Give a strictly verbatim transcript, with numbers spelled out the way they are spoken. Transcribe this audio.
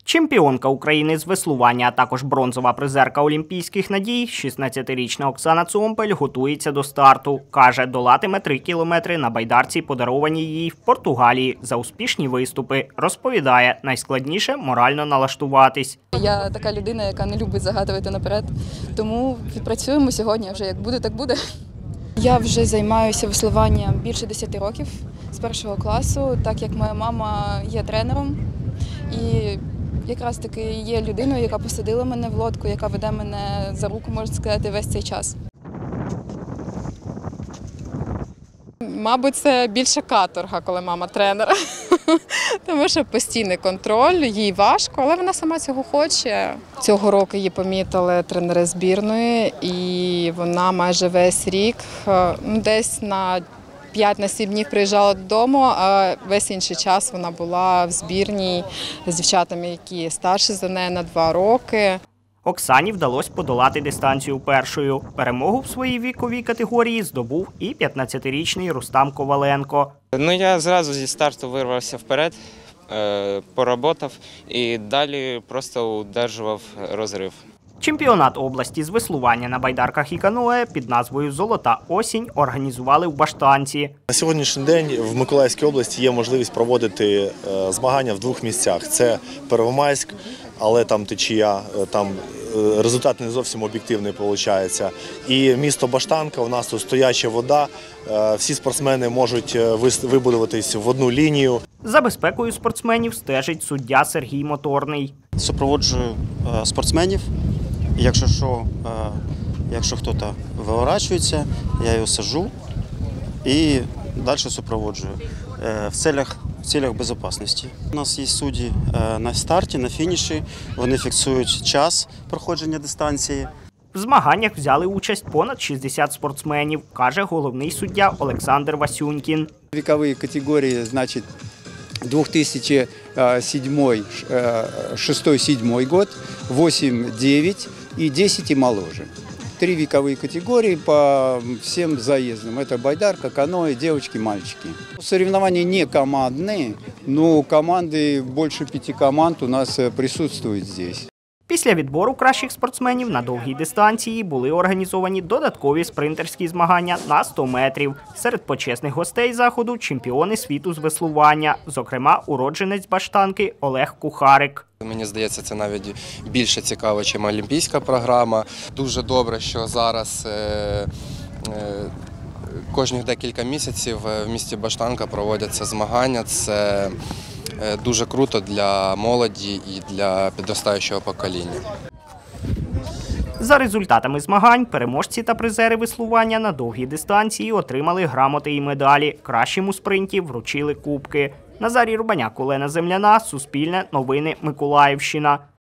Чемпіонка України з веслування, а також бронзова призерка Олімпійських надій, шістнадцятирічна Оксана Цомпель готується до старту. Каже, долатиме три кілометри на байдарці, подарованій їй в Португалії, за успішні виступи. Розповідає, найскладніше – морально налаштуватись. Я така людина, яка не любить загадувати наперед, тому відпрацюємо сьогодні, вже як буде, так буде. Я вже займаюся веслуванням більше десяти років з першого класу, так як моя мама є тренером. І якраз таки є людиною, яка посадила мене в лодку, яка веде мене за руку, можна сказати, весь цей час. Мабуть, це більше каторга, коли мама тренер. Тому що постійний контроль, їй важко, але вона сама цього хоче. Цього року її помітили тренери збірної, і вона майже весь рік, десь на п'ять-сім днів приїжджала додому, а весь інший час вона була в збірній з дівчатами, які старші за неї на два роки. Оксані вдалося подолати дистанцію першою. Перемогу в своїй віковій категорії здобув і п'ятнадцятирічний Рустам Коваленко. Ну, я зразу зі старту вирвався вперед, поработав і далі просто удержував розрив. Чемпіонат області з веслування на байдарках і каное під назвою «Золота осінь» організували в Баштанці. На сьогоднішній день в Миколаївській області є можливість проводити змагання в двох місцях. Це Первомайськ, але там течія, там результат не зовсім об'єктивний виходить. І місто Баштанка, у нас тут стояча вода, всі спортсмени можуть вибудуватись в одну лінію. За безпекою спортсменів стежить суддя Сергій Моторний. Супроводжую спортсменів, якщо що, якщо хтось виворачується, я його саджу і далі супроводжую в цілях, в цілях безпечності. У нас є судді на старті, на фініші, вони фіксують час проходження дистанції. В змаганнях взяли участь понад шістдесят спортсменів, каже головний суддя Олександр Васюнькін. Вікові категорії, значить, две тысячи седьмой, шестой, седьмой год, восемь, девять и десять и моложе. Три вековые категории по всем заездам. Это байдарка, каноэ, девочки, мальчики. Соревнования не командные, но команды, больше пяти команд у нас присутствуют здесь. Після відбору кращих спортсменів на довгій дистанції були організовані додаткові спринтерські змагання на сто метрів. Серед почесних гостей заходу – чемпіони світу з веслування, зокрема уродженець Баштанки Олег Кухарик. Мені здається, це навіть більше цікаво, ніж олімпійська програма. Дуже добре, що зараз е, е, кожних декілька місяців в місті Баштанка проводяться змагання. Це дуже круто для молоді і для підростаючого покоління. За результатами змагань переможці та призери веслування на довгій дистанції отримали грамоти і медалі. Кращим у спринті вручили кубки. Назарій Рубаняк, Олена Земляна, Суспільне, Новини, Миколаївщина.